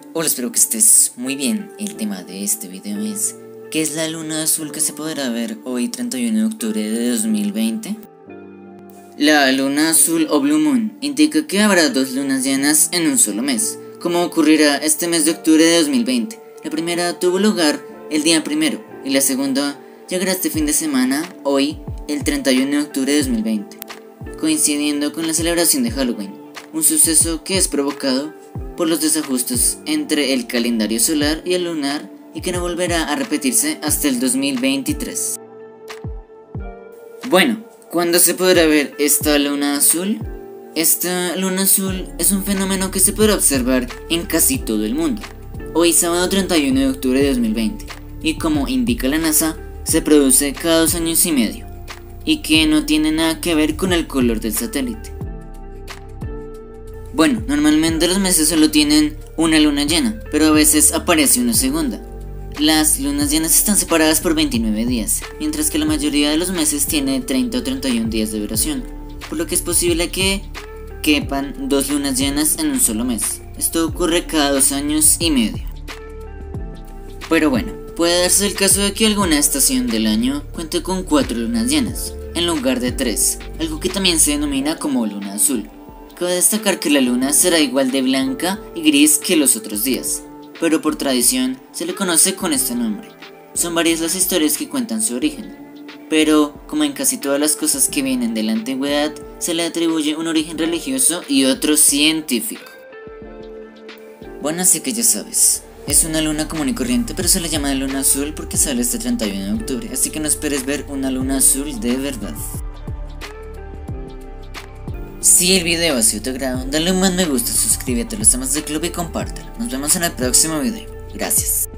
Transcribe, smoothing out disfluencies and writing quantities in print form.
Hola, espero que estés muy bien. El tema de este video es ¿qué es la luna azul que se podrá ver hoy 31 de octubre de 2020? La luna azul o Blue Moon indica que habrá dos lunas llenas en un solo mes, como ocurrirá este mes de octubre de 2020. La primera tuvo lugar el día primero y la segunda llegará este fin de semana, hoy, el 31 de octubre de 2020, coincidiendo con la celebración de Halloween, un suceso que es provocado por los desajustes entre el calendario solar y el lunar y que no volverá a repetirse hasta el 2023. Bueno, ¿cuándo se podrá ver esta luna azul? Esta luna azul es un fenómeno que se podrá observar en casi todo el mundo, hoy sábado 31 de octubre de 2020, y como indica la NASA, se produce cada 2 años y medio, y que no tiene nada que ver con el color del satélite. Bueno, normalmente los meses solo tienen una luna llena, pero a veces aparece una segunda. Las lunas llenas están separadas por 29 días, mientras que la mayoría de los meses tiene 30 o 31 días de duración, por lo que es posible que quepan 2 lunas llenas en un solo mes. Esto ocurre cada 2 años y medio. Pero bueno, puede darse el caso de que alguna estación del año cuente con 4 lunas llenas, en lugar de 3, algo que también se denomina como luna azul. Cabe destacar que la luna será igual de blanca y gris que los otros días, pero por tradición se le conoce con este nombre. Son varias las historias que cuentan su origen, pero como en casi todas las cosas que vienen de la antigüedad, se le atribuye un origen religioso y otro científico. Bueno, así que ya sabes, es una luna común y corriente, pero se le llama luna azul porque sale este 31 de octubre, así que no esperes ver una luna azul de verdad. Si el video ha sido de tu agrado, dale un buen me gusta, suscríbete a los temas del club y compártelo. Nos vemos en el próximo video. Gracias.